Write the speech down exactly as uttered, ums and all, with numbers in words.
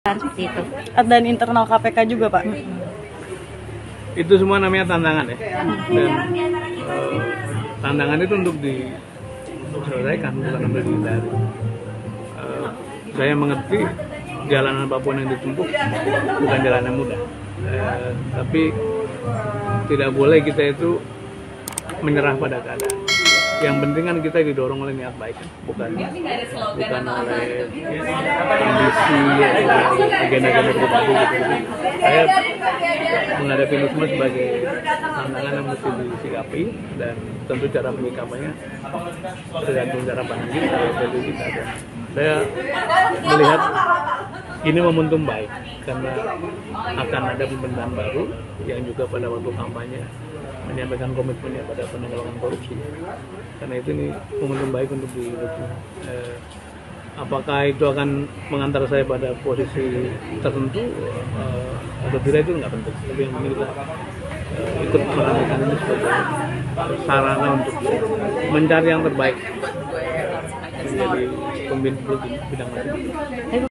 seperti itu. Dan internal K P K juga, Pak. Itu semua namanya tantangan ya. Dan uh, tantangan itu untuk diselesaikan, bukan untuk dihindari. Uh, saya mengerti jalan apapun yang ditempuh bukan jalan yang mudah. Uh, tapi tidak boleh kita itu menyerah pada keadaan. Yang penting kan kita didorong oleh niat baik, kan? bukan bukan oleh kondisi atau agenda-agenda tertentu. Gitu. Saya menghadapi ini semua sebagai tantangan yang mesti disikapi, dan tentu cara menyikapinya tergantung cara pandang kita, value kita. Dan saya melihat ini momentum baik karena akan ada pemerintahan baru yang juga pada waktu kampanye menyampaikan komitmennya pada penanggulangan korupsi. Karena itu ini momentum baik untuk didukung. Eh, apakah itu akan mengantar saya pada posisi tertentu eh, atau tidak, itu nggak penting. Tapi yang penting kita eh, ikut mengambilkan ini sebagai sarana untuk mencari yang terbaik menjadi pemimpin bidang lain.